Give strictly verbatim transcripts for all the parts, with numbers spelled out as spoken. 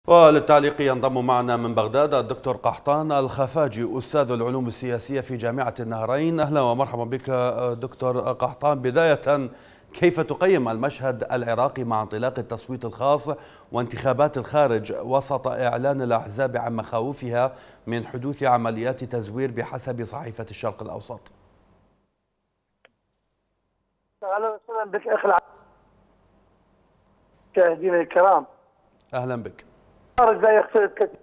وللتعليق ينضم معنا من بغداد الدكتور قحطان الخفاجي أستاذ العلوم السياسية في جامعة النهرين. أهلا ومرحبا بك دكتور قحطان. بداية، كيف تقيم المشهد العراقي مع انطلاق التصويت الخاص وانتخابات الخارج وسط إعلان الأحزاب عن مخاوفها من حدوث عمليات تزوير بحسب صحيفة الشرق الأوسط؟ أهلا وسهلا بك أخي المشاهدين الكرام. أهلا بك. الخارج لا يختلف كثير.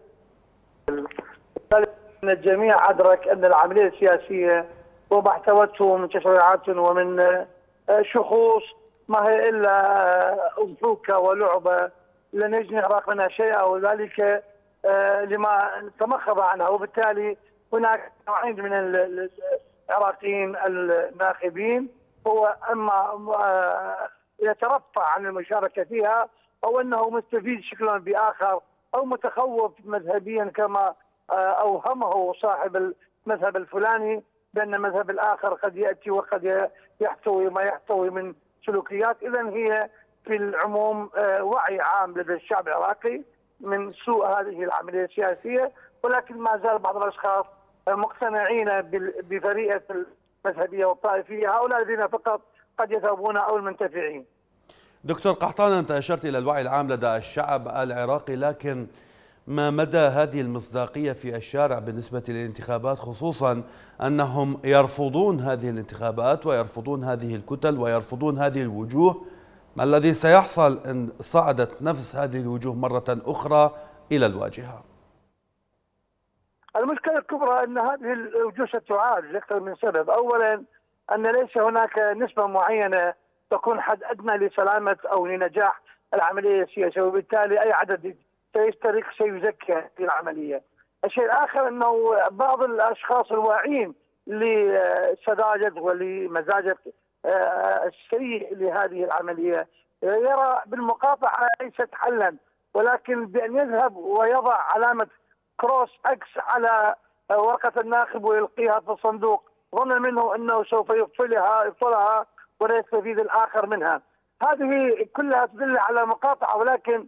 أن الجميع أدرك أن العملية السياسية وما احتوته من تشريعات ومن شخوص ما هي إلا أضحوكة ولعبة لن يجني العراق منها شيئا، وذلك لما تمخض عنها. وبالتالي هناك نوعين من العراقيين الناخبين، هو اما يترفع عن المشاركه فيها او انه مستفيد شكلا باخر او متخوف مذهبيا كما اوهمه صاحب المذهب الفلاني بان المذهب الاخر قد ياتي وقد يحتوي ما يحتوي من سلوكيات. اذا هي في العموم وعي عام لدى الشعب العراقي من سوء هذه العمليه السياسيه، ولكن ما زال بعض الاشخاص مقتنعين بفريقه المذهبيه والطائفيه، هؤلاء الذين فقط قد يذهبون او المنتفعين. دكتور قحطان، أنت أشرت إلى الوعي العام لدى الشعب العراقي، لكن ما مدى هذه المصداقية في الشارع بالنسبة للانتخابات، خصوصا أنهم يرفضون هذه الانتخابات ويرفضون هذه الكتل ويرفضون هذه الوجوه؟ ما الذي سيحصل إن صعدت نفس هذه الوجوه مرة أخرى إلى الواجهة؟ المشكلة الكبرى أن هذه الوجوه ستعاد لأكثر من سبب. أولا أن ليس هناك نسبة معينة تكون حد أدنى لسلامة أو لنجاح العملية السياسية، وبالتالي أي عدد سيشترك سيزكي في العملية. الشيء الآخر أنه بعض الأشخاص الواعين لسذاجة ولمزاجة السيء لهذه العملية يرى بالمقاطعة ليست حلا، ولكن بأن يذهب ويضع علامة كروس اكس على ورقة الناخب ويلقيها في الصندوق ظنا منه انه سوف يبطلها يبطلها ولا يستفيد الاخر منها. هذه كلها تدل على مقاطعة. ولكن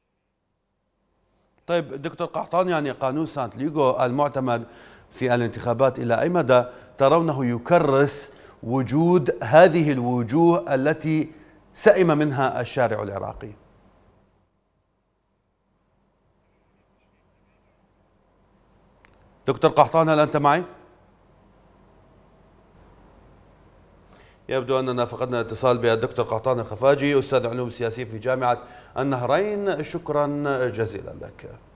طيب دكتور قحطان، يعني قانون سانت ليغو المعتمد في الانتخابات إلى أي مدى ترونه يكرس وجود هذه الوجوه التي سئم منها الشارع العراقي؟ دكتور قحطان، هل أنت معي؟ يبدو أننا فقدنا الاتصال بالدكتور قحطان الخفاجي أستاذ علوم سياسية في جامعة النهرين. شكرا جزيلا لك.